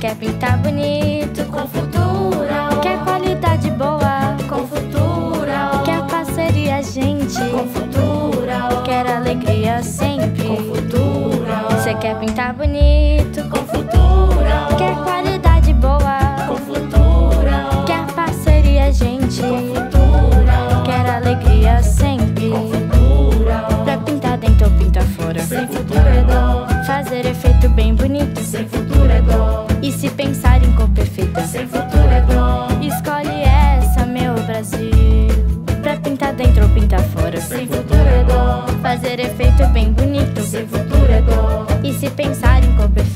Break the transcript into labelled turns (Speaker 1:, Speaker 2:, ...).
Speaker 1: quer pintar bonito
Speaker 2: com Futura.
Speaker 1: Quer qualidade boa
Speaker 2: com Futura.
Speaker 1: Quer parceria, gente
Speaker 2: com Futura.
Speaker 1: Quer alegria sempre
Speaker 2: com Futura.
Speaker 1: Você quer pintar bonito
Speaker 2: com Futura.
Speaker 1: Quer qualidade boa
Speaker 2: com Futura.
Speaker 1: Quer parceria, gente
Speaker 2: com Futura.
Speaker 1: Quer alegria sempre
Speaker 2: com Futura.
Speaker 1: Pra pintar dentro ou pintar fora,
Speaker 2: sem Futura é dó.
Speaker 1: Fazer efeito bem bonito,
Speaker 2: sem Futura é dó.
Speaker 1: E se pensar em cor perfeita,
Speaker 2: sem Futura é dó.
Speaker 1: Escolhe essa, meu Brasil, pra pintar dentro ou pintar fora,
Speaker 2: sem Futura é dó.
Speaker 1: Fazer efeito bem bonito,
Speaker 2: sem Futura é dó.
Speaker 1: E se pensar em cor perfeita,